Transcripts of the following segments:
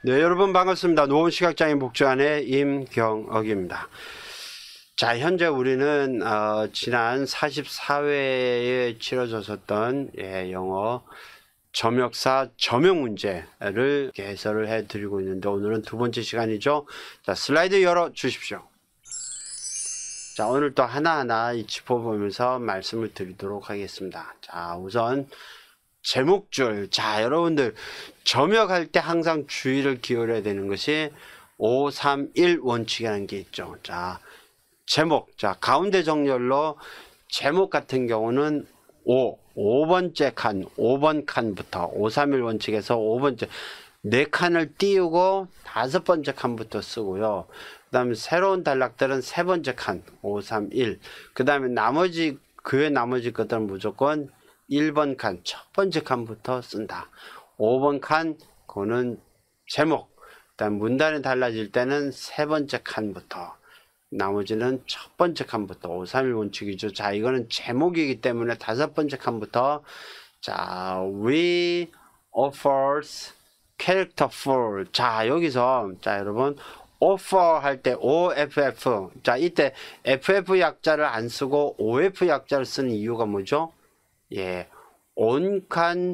네, 여러분 반갑습니다. 노원시각장애인 복지관의 임경억입니다. 자, 현재 우리는 지난 44회에 치러졌었던 영어 점역사 점역 문제를 해설을 해드리고 있는데, 오늘은 두 번째 시간이죠. 자, 슬라이드 열어 주십시오. 자, 오늘 또 하나하나 짚어보면서 말씀을 드리도록 하겠습니다. 자, 우선 제목줄. 자, 여러분들 점역할 때 항상 주의를 기울여야 되는 것이 531 원칙이라는 게 있죠. 자, 제목. 자, 가운데 정렬로 제목 같은 경우는 5번째 칸, 5번 칸부터 531 원칙에서 5번째 4칸을 띄우고 5번째 칸부터 쓰고요. 그 다음에 새로운 단락들은 3번째 칸, 531. 그 다음에 나머지 것들은 무조건 1번 칸, 첫 번째 칸부터 쓴다. 5번 칸, 그거는 제목. 그다음 문단이 달라질 때는 세 번째 칸부터, 나머지는 첫 번째 칸부터. 531 원칙이죠. 자, 이거는 제목이기 때문에 5번째 칸부터. 자, we offers characterful. 자, 여기서 자, 여러분 offer 할 때 OFF. 자, 이때 FF 약자를 안 쓰고 OF 약자를 쓰는 이유가 뭐죠? 예, 온칸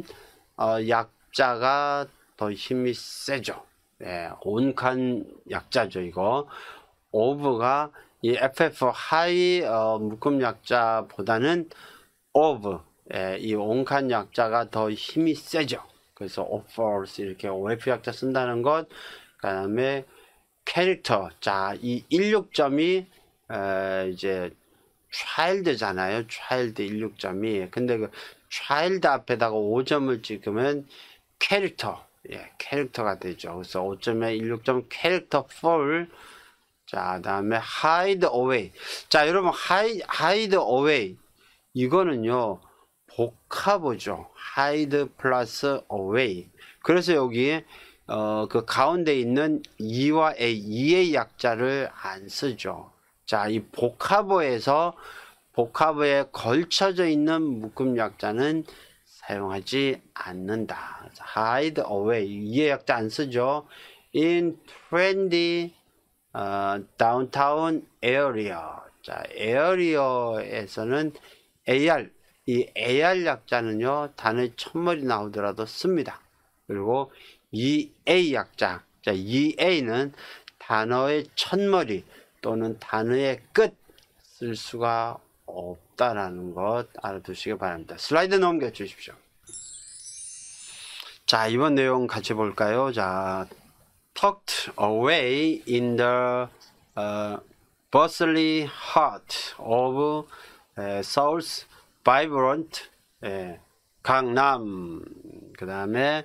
약자가 더 힘이 세죠. 예, 온칸 약자죠. 이거 of가 이 FF 하이 묶음 약자보다는 of, 예, 이 온칸 약자가 더 힘이 세죠. 그래서 offers 이렇게 OF 약자 쓴다는 것. 그 다음에 캐릭터. 자, 이 16점이 이제 child잖아요. child 16점이. 근데 그 child 앞에다가 5점을 찍으면 캐릭터, 예, 캐릭터가 되죠. 그래서 5점에 16점 characterful. 자, 다음에 hide away. 자, 여러분 hide away 이거는요 복합어죠. hide 플러스 away. 그래서 여기 그 가운데 있는 E와 A, E의 약자를 안 쓰죠. 자, 이 복합어에서 복합어에 걸쳐져 있는 묶음 약자는 사용하지 않는다. hide away, 이해 약자 안 쓰죠. in trendy downtown area. 자, area에서는 AR, 이 AR 약자는요 단어의 첫머리 나오더라도 씁니다. 그리고 EA 약자. 자, EA는 단어의 첫머리 또는 단어의 끝 쓸 수가 없다라는 것 알아두시기 바랍니다. 슬라이드 넘겨 주십시오. 자, 이번 내용 같이 볼까요? 자, tucked away in the bustling heart of Seoul's vibrant 강남. 그 다음에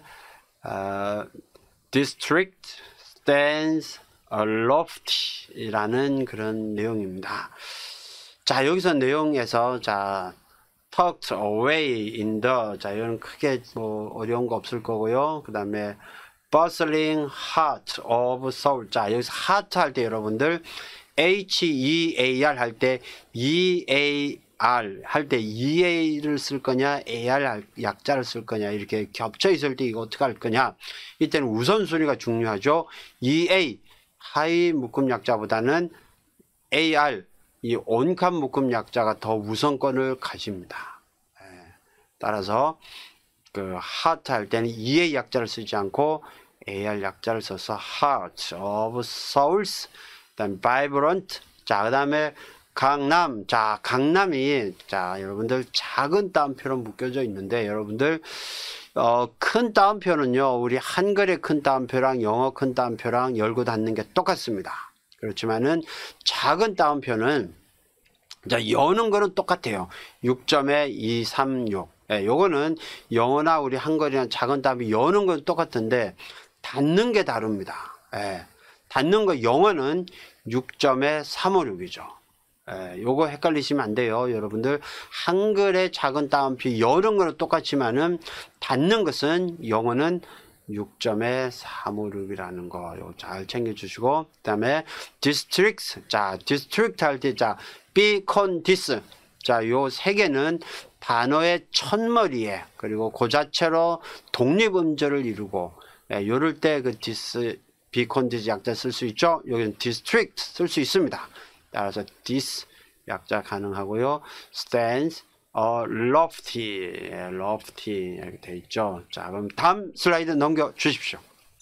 district stands aloft 이라는 그런 내용입니다. 자, 여기서 내용에서 자, tucked away in the, 자, 이건 크게 뭐 어려운 거 없을 거고요. 그 다음에 bustling heart of Seoul. 자, 여기서 heart 할 때 여러분들 HEAR 할 때 EAR 할 때 EA를 쓸 거냐 AR 약자를 쓸 거냐, 이렇게 겹쳐 있을 때 이거 어떻게 할 거냐. 이때는 우선순위가 중요하죠. EA 하이 묶음 약자보다는 AR 이 온칸 묶음 약자가 더 우선권을 가집니다. 따라서 그 heart 할 때는 EA 약자를 쓰지 않고 AR 약자를 써서 heart of Seoul's, 그다음 vibrant. 자, 그다음에 강남. 자, 강남이, 자, 여러분들 작은 따옴표로 묶여져 있는데, 여러분들 큰 따옴표는요 우리 한글의 큰 따옴표랑 영어 큰 따옴표랑 열고 닫는 게 똑같습니다. 그렇지만은 작은 따옴표는, 자, 여는 거는 똑같아요. 6점에 236. 예, 요거는 영어나 우리 한글이나 작은 따옴표 여는 건 똑같은데 닫는 게 다릅니다. 예, 닫는 거 영어는 6점에 356이죠. 요거 헷갈리시면 안 돼요. 여러분들 한글의 작은 따옴표 여는 거는 똑같지만은 닫는 것은 영어는 6점에 356이라는 거 요거 잘 챙겨 주시고, 그 다음에 districts. 자, district 할 때 자, be con dis. 자, 요 세 개는 단어의 첫머리에, 그리고 그 자체로 독립음절을 이루고 예, 요럴 때 그 be condition 약자 쓸 수 있죠. 여기는 district 쓸 수 있습니다. 따라서 this 약자 가능하고요. stands lofty, lofty 이렇게 돼 있죠. 자, 그럼 다음 슬라이드 넘겨 주십시오.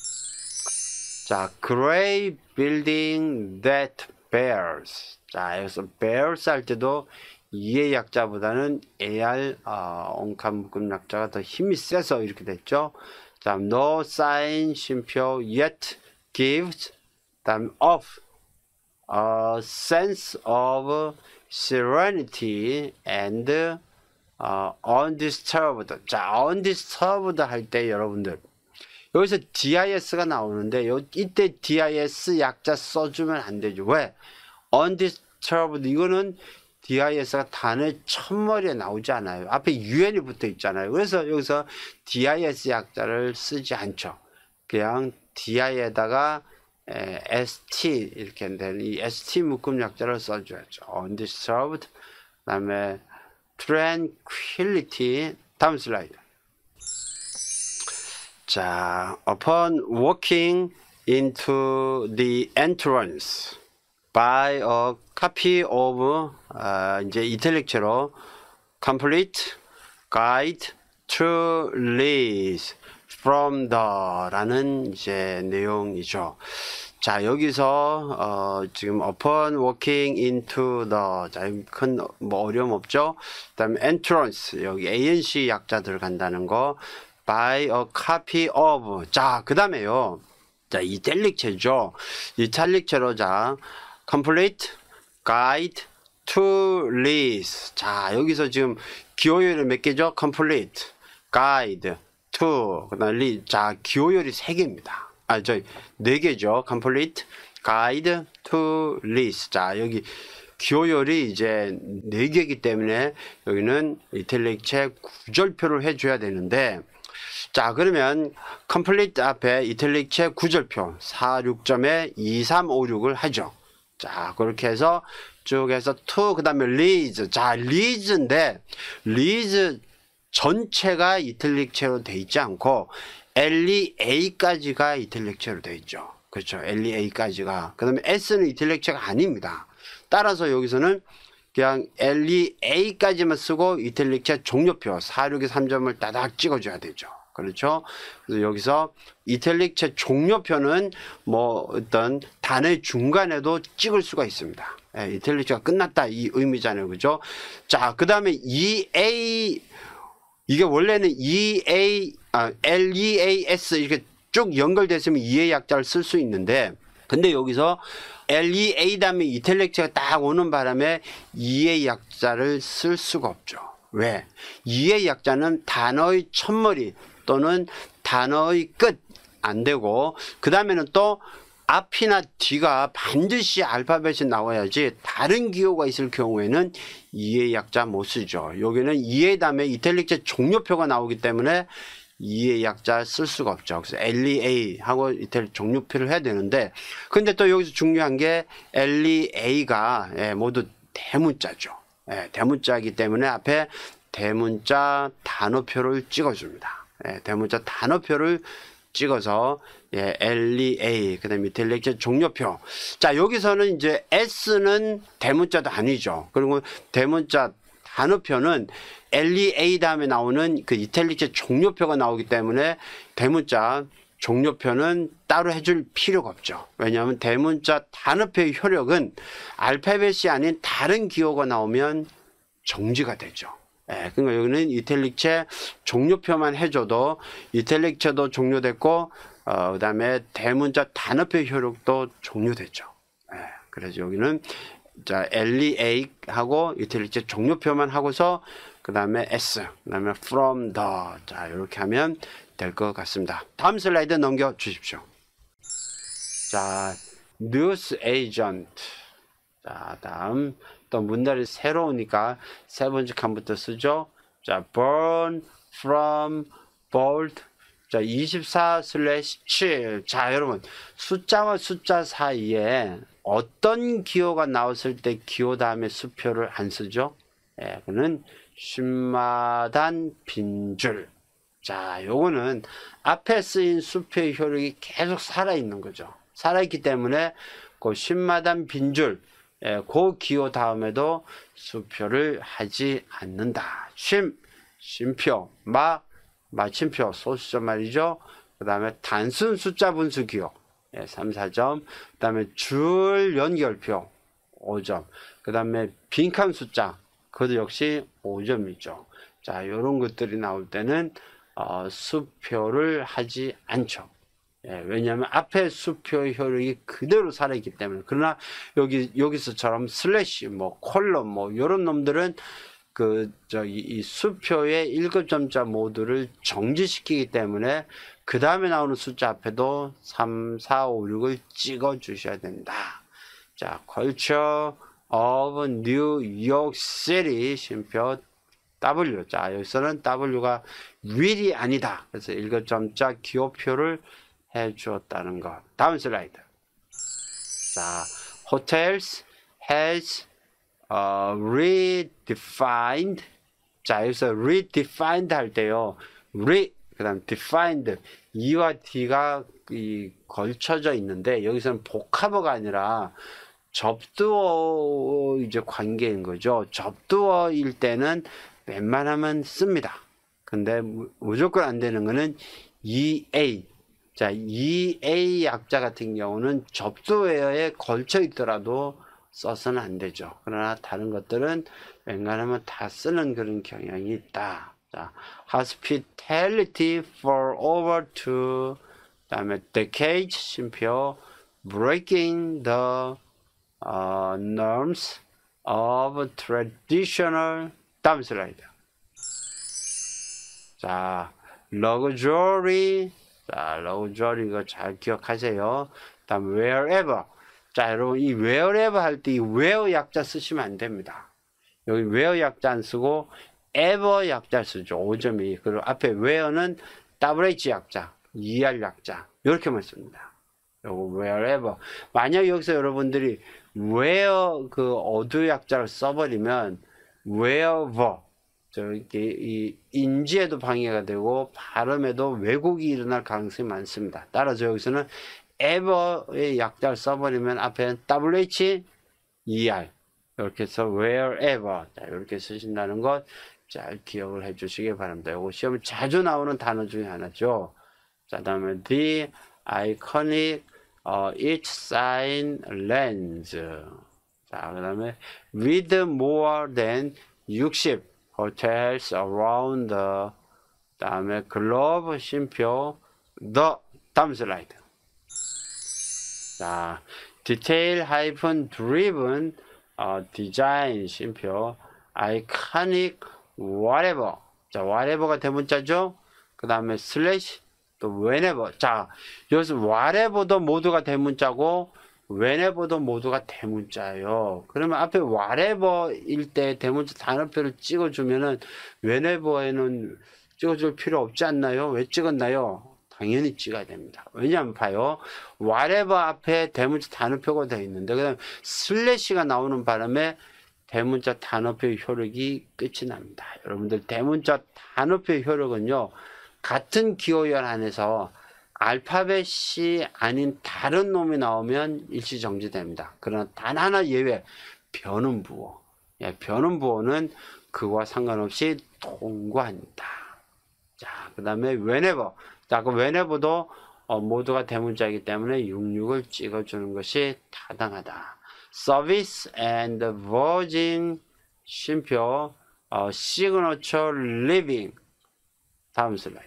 자, gray building that bears. 자, 여기서 bears 할 때도 이의 약자보다는 AR 온칸 묶음 약자가 더 힘이 세서 이렇게 됐죠. 다음 no sign 쉼표 yet gives 다음 of a sense of serenity and undisturbed. 자, undisturbed 할 때 여러분들 여기서 DIS가 나오는데 이때 DIS 약자 써주면 안 되죠. 왜? undisturbed 이거는 DIS가 단어의 첫머리에 나오지 않아요. 앞에 UN이 붙어 있잖아요. 그래서 여기서 DIS 약자를 쓰지 않죠. 그냥 DI에다가 ST 이렇게 되는 이 ST 묶음 약자를 써줘야죠. undisturbed 그다음에 tranquility. 다음 슬라이드. 자, upon walking into the entrance by a copy of 이제 이탈릭체로 complete guide to lease from the.라는 이제 내용이죠. 자, 여기서 지금 upon walking into the 자, 큰 뭐 어려움 없죠. 그다음에 entrance 여기 ANC 약자 들어간다는 거. by a copy of. 자, 그다음에요. 자, 이탈릭체죠. 이탈릭체로 자, complete guide to lease. 자, 여기서 지금 기호열이 몇 개죠? complete, guide, to, 그다음 lease. 자, 기호열이 3개입니다. 아, 저희 4개죠. complete, guide, to lease. 자, 여기 기호열이 이제 4개이기 때문에 여기는 이탈릭체 구절표를 해줘야 되는데, 자, 그러면 complete 앞에 이탈릭체 구절표 46점에 2356을 하죠. 자, 그렇게 해서 쭉 해서 to 그 다음에 lease. 자, lease인데 lease 전체가 이탈릭체로 돼 있지 않고 LEA까지가 이탈릭체로 돼 있죠. 그렇죠. LEA까지가. 그 다음에 S는 이탈릭체가 아닙니다. 따라서 여기서는 그냥 LEA까지만 쓰고 이탈릭체 종료표 46에 3점을 따닥 찍어줘야 되죠. 그렇죠. 그래서 여기서 이탈릭체 종료표는 뭐 어떤 단어의 중간에도 찍을 수가 있습니다. 예, 이탈릭체가 끝났다 이 의미잖아요. 그죠? 자, 그 다음에 EA 이게 원래는 LEAS 이렇게 쭉 연결됐으면 EA 약자를 쓸 수 있는데, 근데 여기서 LEA 다음에 이탈릭체가 딱 오는 바람에 EA 약자를 쓸 수가 없죠. 왜? EA 약자는 단어의 첫머리 또는 단어의 끝 안 되고, 그 다음에는 또 앞이나 뒤가 반드시 알파벳이 나와야지 다른 기호가 있을 경우에는 EA 약자 못 쓰죠. 여기는 EA 다음에 이탈릭체 종료표가 나오기 때문에 EA 약자 쓸 수가 없죠. 그래서 LEA 하고 이탈릭 종료표를 해야 되는데, 근데 또 여기서 중요한 게 LEA가 모두 대문자죠. 대문자이기 때문에 앞에 대문자 단어표를 찍어줍니다. 대문자 단어표를 찍어서 LEA 그다음에 이탈릭체 종료표. 자, 여기서는 이제 S는 대문자도 아니죠. 그리고 대문자 단어표는 LEA 다음에 나오는 그 이탈릭체 종료표가 나오기 때문에 대문자 종료표는 따로 해줄 필요가 없죠. 왜냐하면 대문자 단어표의 효력은 알파벳이 아닌 다른 기호가 나오면 정지가 되죠. 그러니까 여기는 이탈릭체 종료표만 해줘도 이탈릭체도 종료됐고, 그 다음에 대문자 단어표 효력도 종료됐죠. 그래서 여기는 자, LEA 하고 이탈릭체 종료표만 하고서 그 다음에 S, 그 다음에 from the. 자, 이렇게 하면 될 것 같습니다. 다음 슬라이드 넘겨 주십시오. 자, news agent. 자, 다음 또 문단이 새로우니까 세 번째 칸부터 쓰죠. 자, burn from bold. 자, 24/7. 자, 여러분 숫자와 숫자 사이에 어떤 기호가 나왔을 때 기호 다음에 수표를 안 쓰죠? 그는 쉰마단 빈줄. 자, 요거는 앞에 쓰인 수표의 효력이 계속 살아있는 거죠. 살아있기 때문에 그 쉰마단 빈줄, 그 기호 다음에도 수표를 하지 않는다. 쉼표, 마침표, 소수점 말이죠. 그 다음에 단순 숫자 분수 기호, 3, 4점. 그 다음에 줄 연결표, 5점. 그 다음에 빈칸 숫자, 그것도 역시 5점이죠. 자, 요런 것들이 나올 때는 수표를 하지 않죠. 왜냐하면 앞에 수표의 효력이 그대로 살아있기 때문에. 그러나 여기서처럼 슬래시, 콜럼, 요런 놈들은 이 수표의 1급점자 모두를 정지시키기 때문에 그 다음에 나오는 숫자 앞에도 3, 4, 5, 6을 찍어 주셔야 된다. 자, Culture of New York City 쉼표 W. 자, 여기서는 W가 will이 아니다. 그래서 1급점자 기호표를 해 주었다는 것. 다음 슬라이드. 자, hotels has redefined. 자, 여기서 redefined 할 때요. 그 다음 defined. E와 D가 걸쳐져 있는데, 여기서는 복합어가 아니라 접두어 이제 관계인 거죠. 접두어일 때는 웬만하면 씁니다. 근데 무조건 안 되는 거는 EA. 자, EA 약자 같은 경우는 접두어에 걸쳐 있더라도 써서는 안 되죠. 그러나 다른 것들은 웬간하면 다 쓰는 그런 경향이 있다. 자, hospitality for over two, 다음에 decades 쉼표, breaking the norms of traditional. 다음 슬라이드. 자, luxury. 자, luxury 이거 잘 기억하세요. 다음 wherever. 자, 여러분 이 wherever 할 때 이 where 약자 쓰시면 안 됩니다. 여기 where 약자 안 쓰고 ever 약자 쓰죠. 5.2. 그리고 앞에 where는 WH 약자, ER 약자 이렇게만 씁니다. 요거 wherever. 만약 여기서 여러분들이 where 그 어두 약자를 써버리면 wherever 이 인지에도 방해가 되고 발음에도 왜곡이 일어날 가능성이 많습니다. 따라서 여기서는 ever의 약자를 써버리면 앞에는 WH, ER 이렇게 해서 wherever. 자, 이렇게 쓰신다는 것 잘 기억을 해 주시기 바랍니다. 이거 시험에 자주 나오는 단어 중에 하나죠. 자, 다음에 the iconic each sign lens. 자, 그 다음에 with more than 60 hotels around the. 다음에 글로브 쉼표 the. 다음 슬라이드. 자, detail hyphen driven design 쉼표 iconic whatever. 자, whatever가 대문자죠. 그 다음에 슬래시 또 whenever. 자, 여기서 whatever도 모두가 대문자고 whenever도 모두가 대문자예요. 그러면 앞에 whatever일 때 대문자 단어표를 찍어주면은 whenever에는 찍어줄 필요 없지 않나요? 왜 찍었나요? 당연히 찍어야 됩니다. 왜냐하면 봐요. whatever 앞에 대문자 단어표가 되어 있는데 그다음 슬래시가 나오는 바람에 대문자 단어표 효력이 끝이 납니다. 여러분들 대문자 단어표 효력은요. 같은 기호열 안에서 알파벳이 아닌 다른 놈이 나오면 일시 정지됩니다. 그러나 단 하나 예외, 변음부호. 변음부호는 그와 상관없이 통과합니다. 자, 그 다음에 whenever. 자, 그 whenever도 모두가 대문자이기 때문에 66을 찍어주는 것이 타당하다. Service and verging 쉼표 signature living. 다음 슬라이드.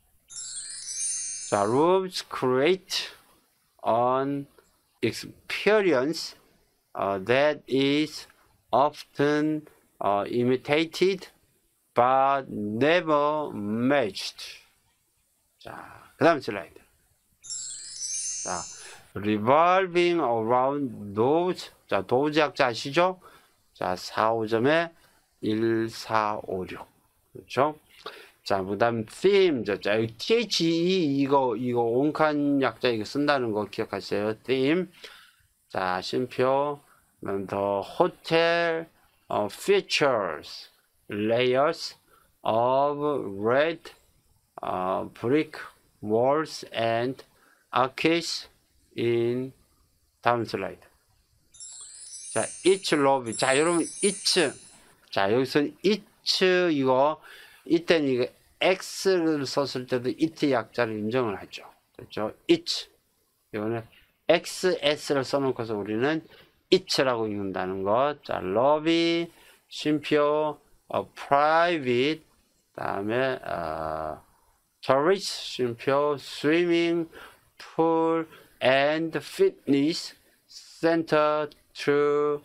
자, rules create an experience that is often imitated but never matched. 자, 그 다음 슬라이드. 자, revolving around those. 자, those 약자 아시죠? 자, 4, 5점에 1, 4, 5, 6. 그렇죠? 자, 그 다음 theme. 자, THE 이거 온칸 약자 이거 쓴다는 거 기억하세요. theme. 자, 쉼표. the hotel features layers of red brick walls and arcades in 다음 슬라이드. 자, each lobby. 자, 여러분, each. 자, 여기서는 each 이거, 이때는 이거 x를 썼을 때도 it 약자를 인정을 하죠. 그렇죠? each. 이거는 xs를 써놓고서 우리는 each라고 읽는다는 것. 자, lobby, 쉼표, private, 다음에 tourist, 쉼표, swimming pool and fitness center to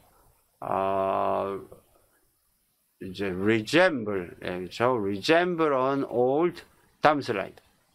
이제 resemble, 그렇죠? resemble an old. 다음 슬라이드.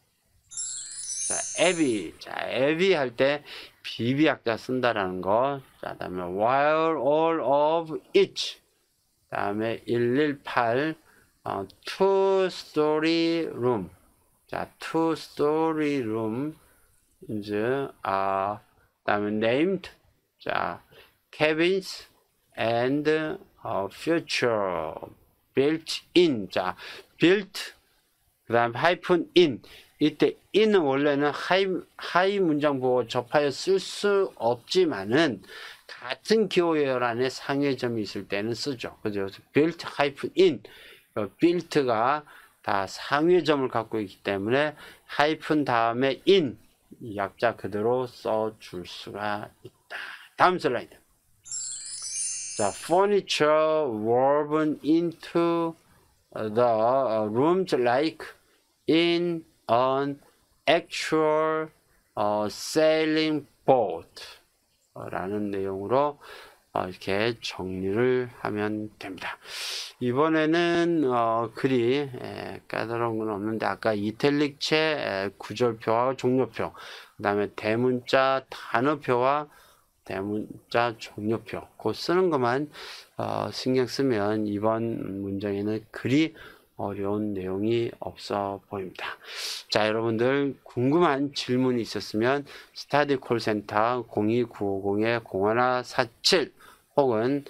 자, abbey. 자, abbey 할 때 비비약자 쓴다라는 거. 자, 다음에 while all of each. 다음에 118 two-story room. 자, two-story room 이제 다음에 named. 자, cabins and future built in. 자, built 그다음 하이픈 in. 이때 in은 원래는 하이 문장 보고 접하여 쓸 수 없지만은 같은 기호열 안에 상회점이 있을 때는 쓰죠. 그죠? built 하이픈 in. built가 다 상회점을 갖고 있기 때문에 하이픈 다음에 in 약자 그대로 써줄 수가 있다. 다음 슬라이드. 자, furniture woven into the rooms like in an actual sailing boat 라는 내용으로 이렇게 정리를 하면 됩니다. 이번에는 글이 까다로운 건 없는데 아까 이탈릭체 구절표와 종료표, 그 다음에 대문자 단어표와 대문자 종료표 그 쓰는 것만 신경 쓰면 이번 문장에는 그리 어려운 내용이 없어 보입니다. 자, 여러분들 궁금한 질문이 있었으면 스타디 콜센터 02950-0147 혹은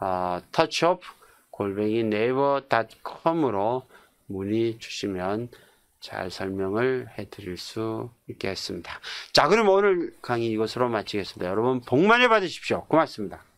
touchop@naver.com으로 문의 주시면 잘 설명을 해드릴 수 있겠습니다. 자, 그럼 오늘 강의 이것으로 마치겠습니다. 여러분 복 많이 받으십시오. 고맙습니다.